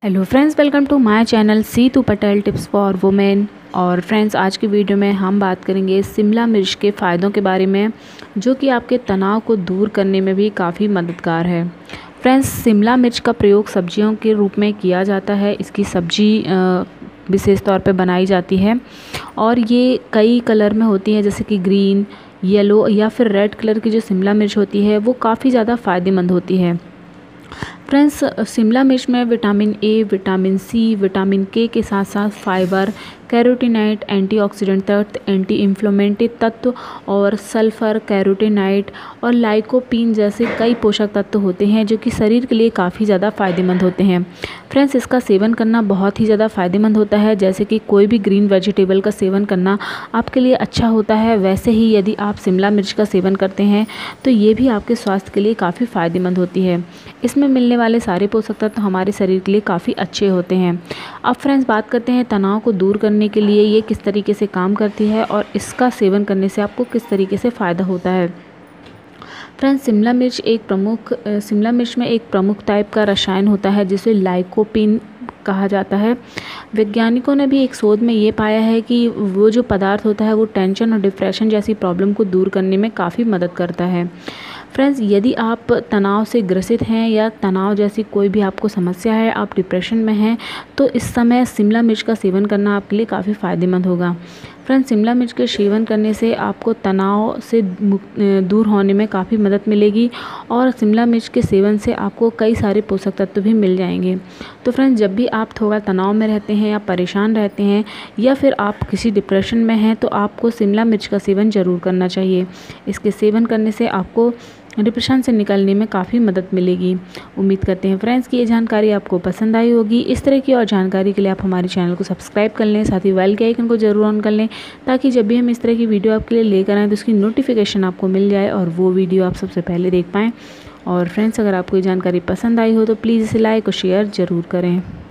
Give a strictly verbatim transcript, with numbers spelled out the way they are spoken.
Hello friends, welcome to my channel Situ Patel tips for women. और friends, आज की video में हम बात करेंगे शिमला मिर्च के फ़ायदों के बारे में, जो कि आपके तनाव को दूर करने में भी काफ़ी मददगार है। फ्रेंड्स, शिमला मिर्च का प्रयोग सब्जियों के रूप में किया जाता है। इसकी सब्जी विशेष तौर पे बनाई जाती है और ये कई कलर में होती है, जैसे कि ग्रीन, येलो या फिर रेड कलर की जो शिमला मिर्च होती है वो काफ़ी ज़्यादा फ़ायदेमंद होती है। फ्रेंड्स, शिमला मिर्च में vitamin A, vitamin C, vitamin K के साथ साथ फाइबर, कैरोटीनाइट, एंटीऑक्सीडेंट तत्व, एंटी इन्फ्लेमेटरी तत्व और सल्फर, कैरोटीनाइट और लाइकोपीन जैसे कई पोषक तत्व होते हैं, जो कि शरीर के लिए काफ़ी ज़्यादा फ़ायदेमंद होते हैं। फ्रेंड्स, इसका सेवन करना बहुत ही ज़्यादा फ़ायदेमंद होता है। जैसे कि कोई भी ग्रीन वेजिटेबल का सेवन करना आपके लिए अच्छा होता है, वैसे ही यदि आप शिमला मिर्च का सेवन करते हैं तो ये भी आपके स्वास्थ्य के लिए काफ़ी फ़ायदेमंद होती है। इसमें मिलने वाले सारे पोषक तत्व हमारे शरीर के लिए काफ़ी अच्छे होते हैं। अब फ्रेंड्स, बात करते हैं तनाव को दूर करने के लिए ये किस तरीके से काम करती है और इसका सेवन करने से आपको किस तरीके से फ़ायदा होता है। फ्रेंड्स, शिमला मिर्च एक प्रमुख शिमला मिर्च में एक प्रमुख टाइप का रसायन होता है जिसे लाइकोपीन कहा जाता है। वैज्ञानिकों ने भी एक शोध में ये पाया है कि वो जो पदार्थ होता है वो टेंशन और डिप्रेशन जैसी प्रॉब्लम को दूर करने में काफ़ी मदद करता है। फ्रेंड्स, यदि आप तनाव से ग्रसित हैं या तनाव जैसी कोई भी आपको समस्या है, आप डिप्रेशन में हैं, तो इस समय शिमला मिर्च का सेवन करना आपके लिए काफ़ी फ़ायदेमंद होगा। फ्रेंड्स, शिमला मिर्च के सेवन करने से आपको तनाव से दूर होने में काफ़ी मदद मिलेगी और शिमला मिर्च के सेवन से आपको कई सारे पोषक तत्व भी मिल जाएंगे। तो फ्रेंड्स, जब भी आप थोड़ा तनाव में रहते हैं या परेशान रहते हैं या फिर आप किसी डिप्रेशन में हैं, तो आपको शिमला मिर्च का सेवन ज़रूर करना चाहिए। इसके सेवन करने से आपको डिप्रेशन से निकलने में काफ़ी मदद मिलेगी। उम्मीद करते हैं फ्रेंड्स कि ये जानकारी आपको पसंद आई होगी। इस तरह की और जानकारी के लिए आप हमारे चैनल को सब्सक्राइब कर लें, साथ ही बेल के आइकन को जरूर ऑन कर लें, ताकि जब भी हम इस तरह की वीडियो आपके लिए लेकर आएँ तो उसकी नोटिफिकेशन आपको मिल जाए और वो वीडियो आप सबसे पहले देख पाएँ। और फ्रेंड्स, अगर आपको ये जानकारी पसंद आई हो तो प्लीज़ इसे लाइक और शेयर ज़रूर करें।